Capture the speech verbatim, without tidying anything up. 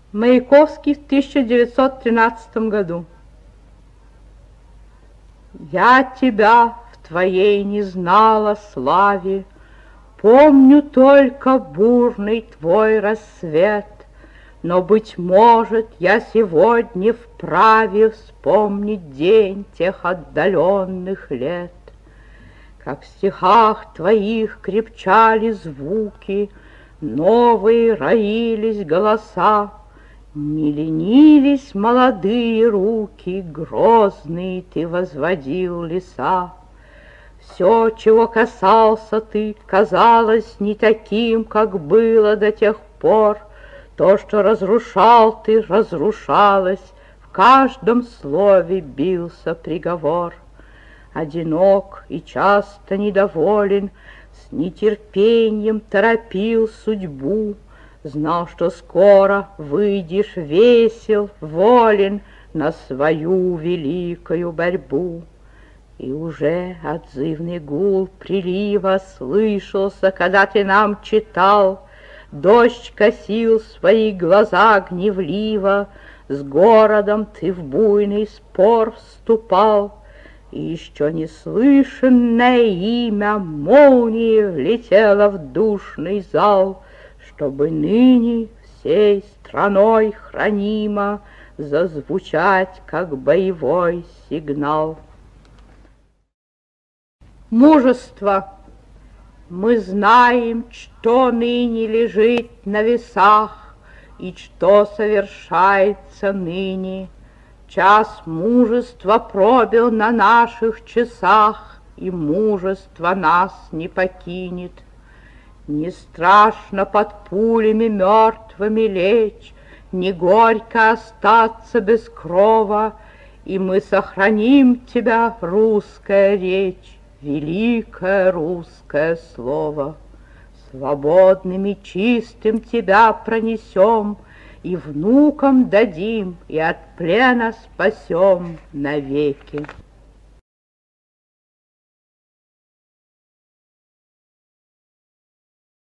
Маяковский в тысяча девятьсот тринадцатом году. Я тебя в твоей не знала славе, помню только бурный твой рассвет, но, быть может, я сегодня вправе вспомнить день тех отдаленных лет. Как в стихах твоих крепчали звуки, новые роились голоса, не ленились молодые руки, грозные ты возводил леса. Все, чего касался ты, казалось не таким, как было до тех пор. То, что разрушал ты, разрушалось, в каждом слове бился приговор. Одинок и часто недоволен, с нетерпением торопил судьбу, знал, что скоро выйдешь весел, волен на свою великую борьбу. И уже отзывный гул прилива слышался, когда ты нам читал. Дождь косил свои глаза гневливо, с городом ты в буйный спор вступал. И еще неслышанное имя молнии влетело в душный зал, чтобы ныне всей страной хранимо зазвучать, как боевой сигнал. Мужество. Мы знаем, что ныне лежит на весах и что совершается ныне. Час мужества пробил на наших часах, и мужество нас не покинет. Не страшно под пулями мертвыми лечь, не горько остаться без крова, и мы сохраним тебя, русская речь, великое русское слово. Свободным и чистым тебя пронесем, и внукам дадим, и от плена спасем навеки.